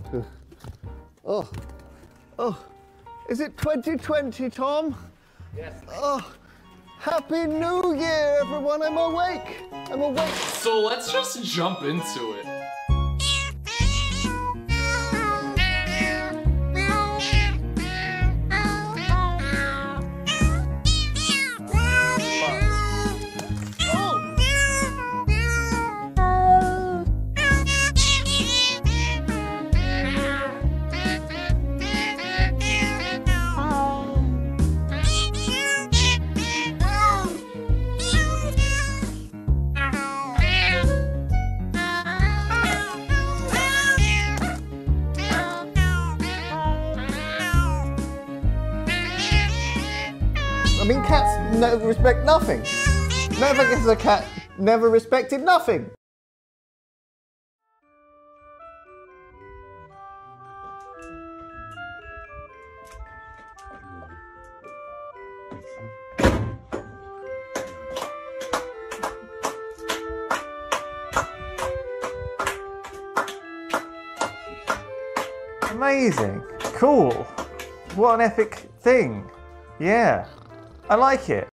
Oh, oh, is it 2020, Tom? Yes. Oh, Happy New Year, everyone! I'm awake. I'm awake. So let's just jump into it. I mean, cats never respect nothing. Never gets a cat, never respected nothing. Amazing. Cool. What an epic thing. Yeah. I like it.